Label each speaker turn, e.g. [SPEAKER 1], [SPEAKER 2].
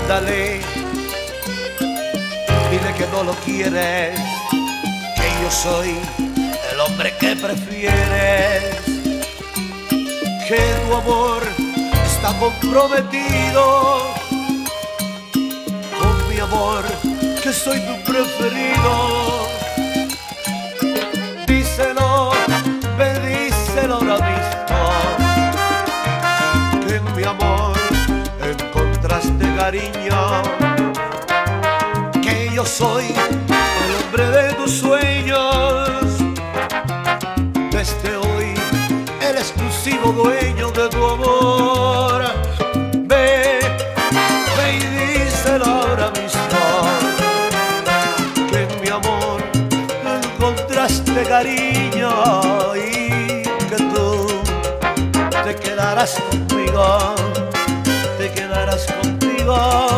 [SPEAKER 1] Ándale, dile que no lo quieres, que yo soy el hombre que prefieres, que tu amor está comprometido con mi amor, que soy tu preferido. Díselo, díselo ahora mismo, que en mi amor encontraste cariño, que yo soy el hombre de tus sueños, desde hoy el exclusivo dueño de tu amor. Ve, ve y díselo ahora mismo, que en mi amor encontraste cariño y que tú te quedarás conmigo, te quedarás conmigo.